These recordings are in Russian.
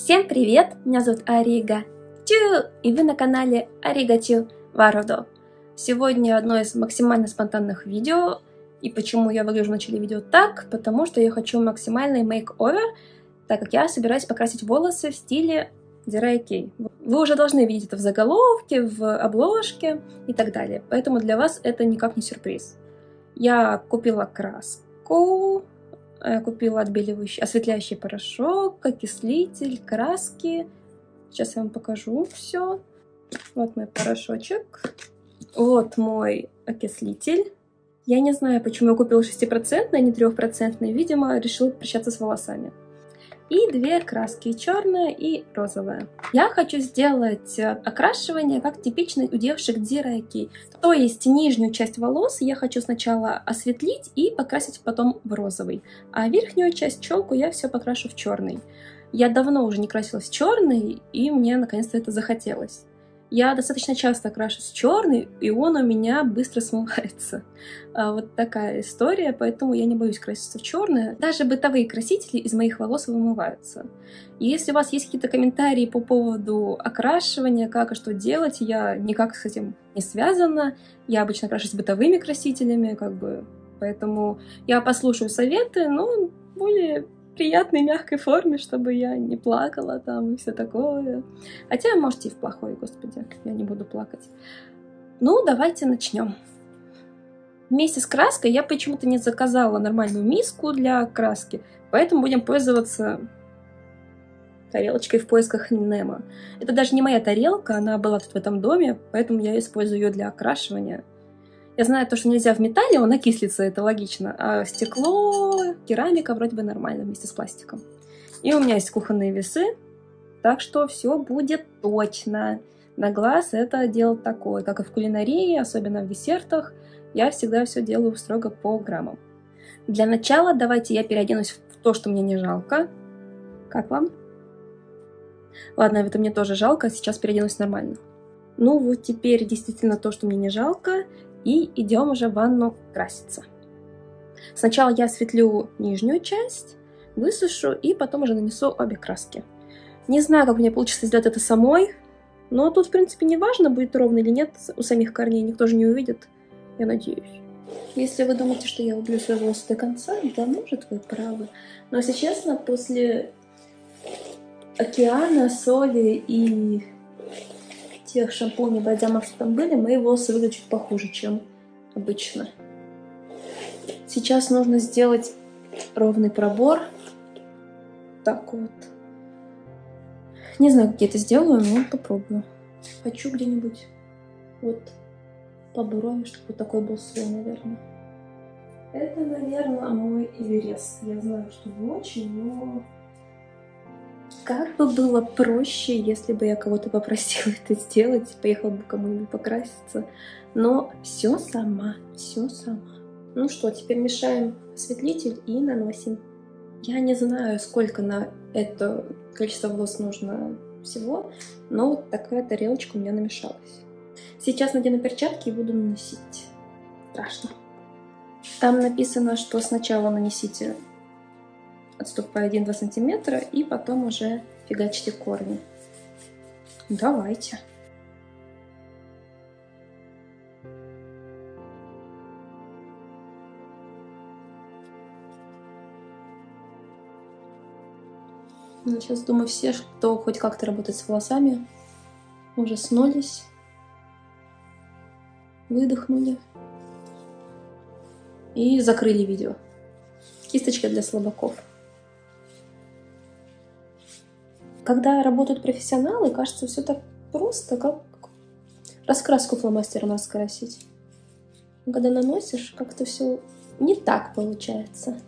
Всем привет! Меня зовут Арига Чу, и вы на канале Арига Чу Варудо. Сегодня одно из максимально спонтанных видео. И почему я выгляжу в начале видео так? Потому что я хочу максимальный мейк-овер, так как я собираюсь покрасить волосы в стиле Дирай Кей. Вы уже должны видеть это в заголовке, в обложке и так далее. Поэтому для вас это никак не сюрприз. Я купила краску. Я купила отбеливающий, осветляющий порошок, окислитель, краски. Сейчас я вам покажу все. Вот мой порошочек. Вот мой окислитель. Я не знаю, почему я купила 6%, а не 3%. Видимо, решила прощаться с волосами. И две краски, черная и розовая. Я хочу сделать окрашивание, как типичный у девушек Дирай Кей. То есть нижнюю часть волос я хочу сначала осветлить и покрасить потом в розовый. А верхнюю часть, челку, я все покрашу в черный. Я давно уже не красилась в черный, и мне наконец-то это захотелось. Я достаточно часто крашусь в черный, и он у меня быстро смывается. Вот такая история, поэтому я не боюсь краситься в черное. Даже бытовые красители из моих волос вымываются. И если у вас есть какие-то комментарии по поводу окрашивания, как и что делать, я никак с этим не связана. Я обычно крашусь бытовыми красителями, поэтому я послушаю советы, но в более приятной, мягкой форме, чтобы я не плакала там и все такое. Хотя можете и в плохой, господи, я не буду плакать. Ну, давайте начнем. Вместе с краской я почему-то не заказала нормальную миску для краски, поэтому будем пользоваться тарелочкой в поисках Немо. Это даже не моя тарелка, она была тут в этом доме, поэтому я использую ее для окрашивания. Я знаю, что нельзя в металле, он окислится, это логично, а стекло, керамика вроде бы нормально вместе с пластиком. И у меня есть кухонные весы, так что все будет точно. На глаз это дело такое, как и в кулинарии, особенно в десертах, я всегда все делаю строго по граммам. Для начала давайте я переоденусь в то, что мне не жалко. Как вам? Ладно, это мне тоже жалко, сейчас переоденусь нормально. Ну вот теперь действительно то, что мне не жалко. И идем уже в ванну краситься. Сначала я осветлю нижнюю часть, высушу и потом уже нанесу обе краски. Не знаю, как мне получится сделать это самой, но тут, в принципе, не важно, будет ровно или нет у самих корней, никто же не увидит, я надеюсь. Если вы думаете, что я убью свои волосы до конца, да, может, вы правы. Но, если честно, после океана, соли и тех шампуней, бальзамов, что там были, мои волосы выглядят чуть похуже, чем обычно. Сейчас нужно сделать ровный пробор. Так вот. Не знаю, как я это сделаю, но попробую. Хочу где-нибудь вот по брови, чтобы вот такой был слой, наверное. Это, наверное, мой Эверест. Я знаю, что не очень, но как бы было проще, если бы я кого-то попросила это сделать, поехала бы кому-нибудь покраситься. Но все сама, все сама. Ну что, теперь мешаем осветлитель и наносим. Я не знаю, сколько на это количество волос нужно всего, но вот такая тарелочка у меня намешалась. Сейчас надену перчатки и буду наносить. Страшно. Там написано, что сначала нанесите отступая 1-2 сантиметра, и потом уже фигачьте корни. Давайте. Ну, сейчас, думаю, все, кто хоть как-то работает с волосами, ужаснулись, выдохнули и закрыли видео. Кисточка для слабаков. Когда работают профессионалы, кажется, все так просто, как раскраску фломастером раскрасить. Но когда наносишь, как-то все не так получается.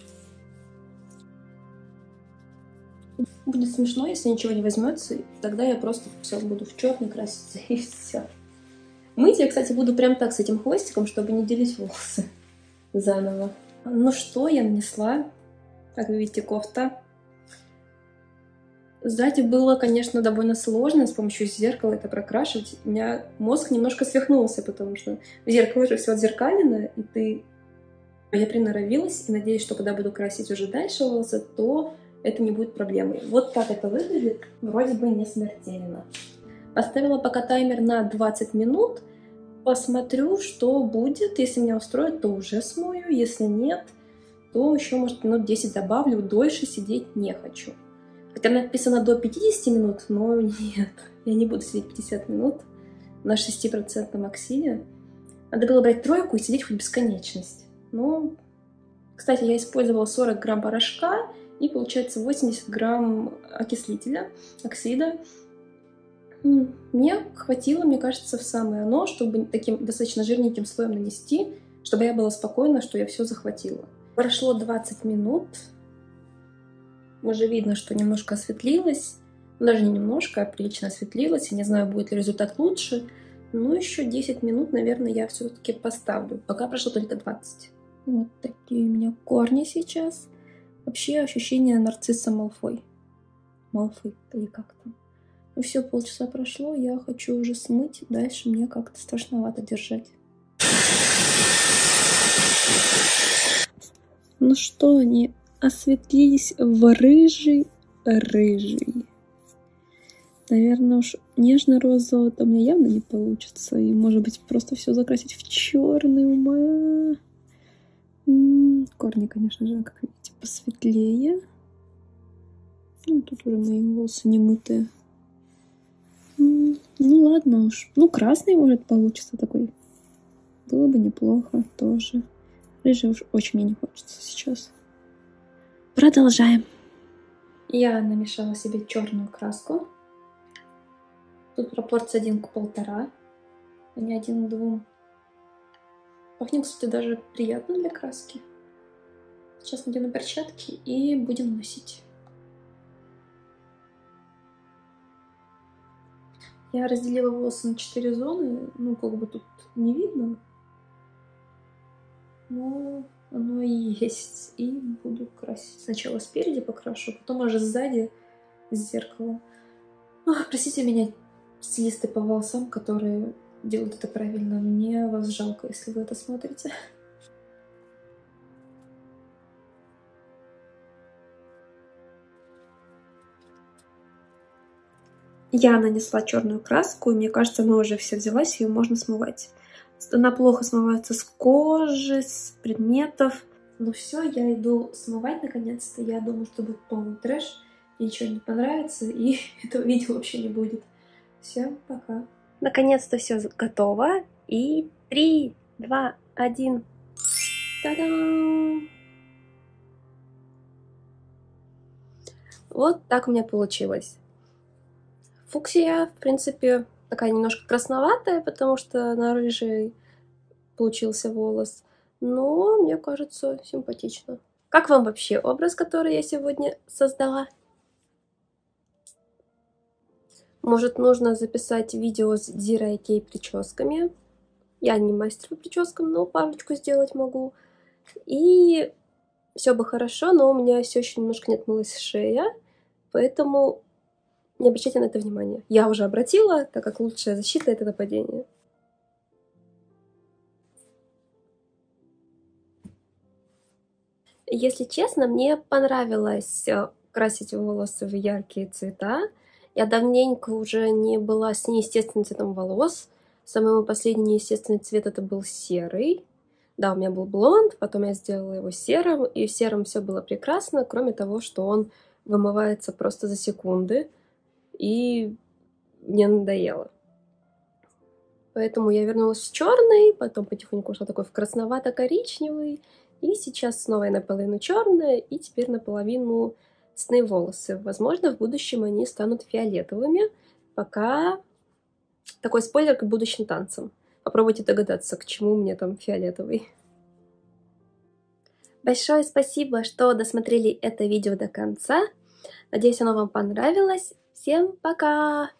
Будет смешно, если ничего не возьмется, тогда я просто все буду в черный краситься и все. Мыть я, кстати, буду прям так с этим хвостиком, чтобы не делить волосы заново. Ну что, я нанесла, как вы видите, кофта. Сзади было, конечно, довольно сложно с помощью зеркала это прокрашивать. У меня мозг немножко свихнулся, потому что в зеркало же все отзеркалено, и я приноровилась, и надеюсь, что когда буду красить уже дальше волосы, то это не будет проблемой. Вот так это выглядит, вроде бы не смертельно. Поставила пока таймер на 20 минут. Посмотрю, что будет. Если меня устроит, то уже смою. Если нет, то еще, может, минут 10 добавлю. Дольше сидеть не хочу. Хотя написано до 50 минут, но нет. Я не буду сидеть 50 минут на 6% оксиде. Надо было брать тройку и сидеть хоть бесконечность. Но, кстати, я использовала 40 грамм порошка и, получается, 80 грамм окислителя, оксида. Мне хватило, мне кажется, в самое оно, чтобы таким достаточно жирненьким слоем нанести, чтобы я была спокойна, что я все захватила. Прошло 20 минут. Уже видно, что немножко осветлилось. Даже не немножко, а прилично осветлилось. Я не знаю, будет ли результат лучше. Но еще 10 минут, наверное, я все-таки поставлю. Пока прошло только 20. Вот такие у меня корни сейчас. Вообще ощущение нарцисса Малфой. Малфой или как там. Ну все, полчаса прошло, я хочу уже смыть. Дальше мне как-то страшновато держать. Ну что, они осветлились в рыжий. Наверное, уж нежно-розового у меня явно не получится. И, может быть, просто все закрасить в черный ума. Корни, конечно же, как видите, посветлее. Ну, тут уже мои волосы не мытые. Ну, ладно уж. Ну, красный, может, получится такой. Было бы неплохо тоже. Рыжий уж очень мне не хочется сейчас. Продолжаем. Я намешала себе черную краску. Тут пропорция 1 к 1,5, а не 1 к 2. Пахнет, кстати, даже приятно для краски. Сейчас надену перчатки и будем наносить. Я разделила волосы на 4 зоны. Ну, как бы тут не видно. Но оно и есть. И буду красить. Сначала спереди покрашу, потом уже сзади с зеркала. Простите меня, стилисты по волосам, которые делают это правильно. Мне вас жалко, если вы это смотрите. Я нанесла черную краску, и мне кажется, она уже вся взялась, ее можно смывать. Она плохо смывается с кожи, с предметов. Ну все, я иду смывать наконец-то. Я думаю, что будет полный трэш. Ничего не понравится, и этого видео вообще не будет. Всем пока. Наконец-то все готово. И 3, 2, 1. Та-дам! Вот так у меня получилось. Фуксия, в принципе, такая немножко красноватая, потому что на рыжий получился волос. Но, мне кажется, симпатично. Как вам вообще образ, который я сегодня создала? Может, нужно записать видео с Зирой Кей прическами. Я не мастер по прическам, но парочку сделать могу. И все бы хорошо, но у меня все еще немножко не отмылась шея, поэтому не обращайте на это внимания. Я уже обратила, так как лучшая защита — это нападение. Если честно, мне понравилось красить волосы в яркие цвета. Я давненько уже не была с неестественным цветом волос. Самый мой последний неестественный цвет это был серый. Да, у меня был блонд, потом я сделала его серым, и в сером все было прекрасно, кроме того, что он вымывается просто за секунды, и мне надоело. Поэтому я вернулась в черный, потом потихоньку ушла такой в красновато-коричневый, и сейчас снова я наполовину черная, и теперь наполовину цветные волосы. Возможно, в будущем они станут фиолетовыми, пока такой спойлер к будущим танцам. Попробуйте догадаться, к чему мне там фиолетовый. Большое спасибо, что досмотрели это видео до конца. Надеюсь, оно вам понравилось. Всем пока!